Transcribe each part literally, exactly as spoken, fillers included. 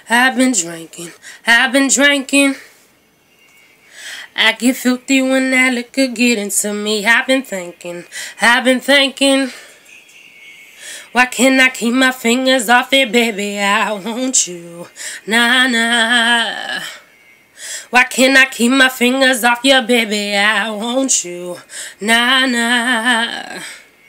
I've been drinking, I've been drinking. I get filthy when that liquor get into me. I've been thinking, I've been thinking. Why can't I keep my fingers off it, baby? I want you, nah, nah. Why can't I keep my fingers off you, baby? I want you, nah, nah.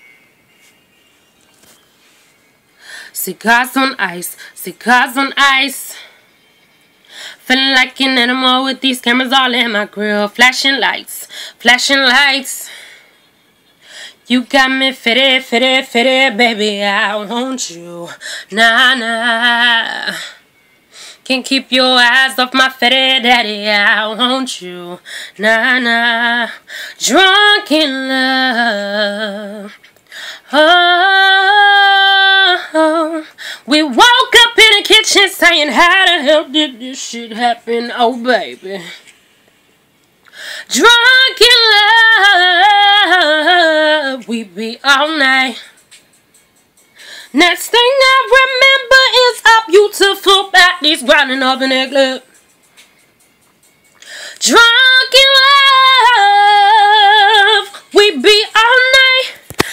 Cigars on ice, cigars on ice. Feeling like an animal with these cameras all in my grill. Flashing lights, flashing lights. You got me fitted, fitted, fitted, baby. I want you, nah, nah. Can't keep your eyes off my fetty daddy. I want you, nah, nah. Drunk in love. Oh, we woke up in the kitchen saying, how the hell did this shit happen? Oh, baby. Drunk in love. We be all night. Next thing I remember is our beautiful bodies grinding up in that club. Drunk in love. We be all night.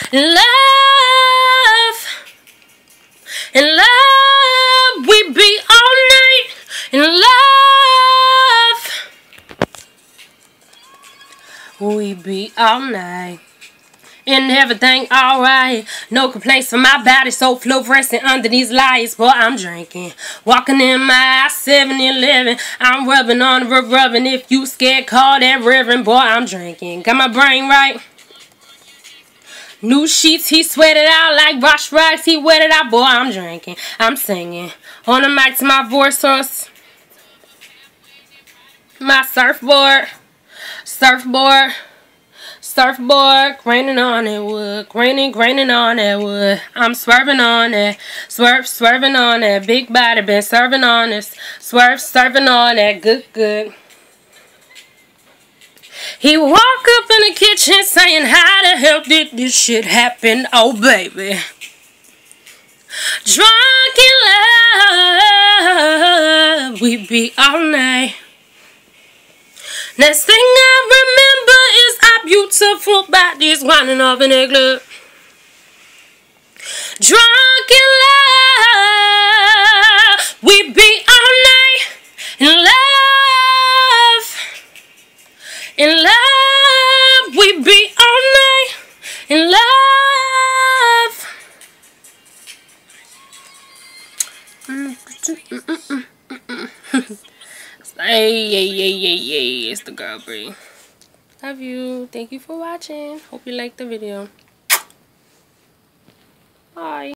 Love. In love. We be all night. In love. We be all night. And everything alright. No complaints from my body, so fluorescent under these lights. Boy, I'm drinking. Walking in my seven eleven. I'm rubbing on the rub rubbing. If you scared, call that reverend. Boy, I'm drinking. Got my brain right. New sheets, he sweated out like Rosh Rice. He wetted out. Boy, I'm drinking. I'm singing. On the mic to my voice source. My surfboard. Surfboard. Surfboard, graining on that wood, graining, graining on that wood. I'm swerving on that, swerve, swerving on that. Big body been serving on this, swerve, serving on that. Good, good. He woke up in the kitchen saying, how the hell did this shit happen? Oh, baby. Drunk in love, we be all night. Next thing I remember is our beautiful bodies winding up in the club. Drunk in love, we be all night. In love, in love, we be all night. In love. Hey, hey, hey, hey, hey, it's the girl Bree. Love you. Thank you for watching. Hope you liked the video. Bye.